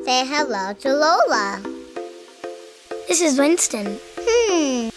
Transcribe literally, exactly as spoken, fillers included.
Say hello to Lola. This is Winston. Hmm.